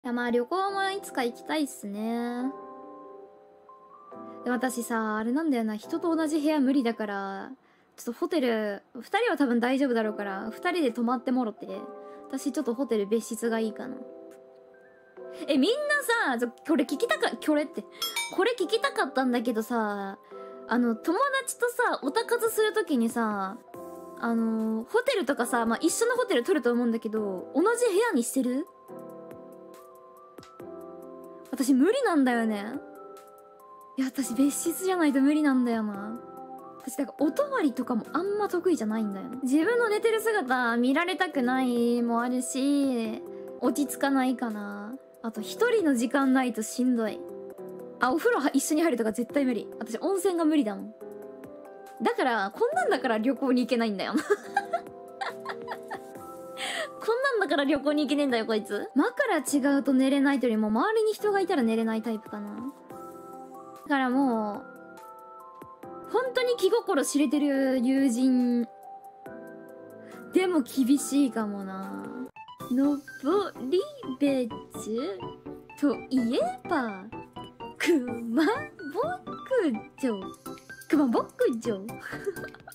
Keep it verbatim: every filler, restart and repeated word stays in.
いや、まあ旅行もいつか行きたいっすね。で、私さ、あれなんだよな、人と同じ部屋無理だから、ちょっとホテル、二人は多分大丈夫だろうから、二人で泊まってもろて、私ちょっとホテル別室がいいかな。え、みんなさ、ちょこれ聞きたか、これって、これ聞きたかったんだけどさ、あの、友達とさ、オタ活するときにさ、あのー、ホテルとかさ、まあ、一緒のホテル取ると思うんだけど、同じ部屋にしてる？私無理なんだよね。いや、私別室じゃないと無理なんだよな。私、だからお泊まりとかもあんま得意じゃないんだよね。自分の寝てる姿見られたくないもあるし、落ち着かないかな。あと、一人の時間ないとしんどい。あ、お風呂は一緒に入るとか絶対無理。私、温泉が無理だもん。だから、こんなんだから旅行に行けないんだよな。こんなんだから旅行に行けねえんだよ、こいつ。枕違うと寝れないというよりも、周りに人がいたら寝れないタイプかな。だからもう、本当に気心知れてる友人、でも厳しいかもな。登り別といえば、熊牧場。熊牧場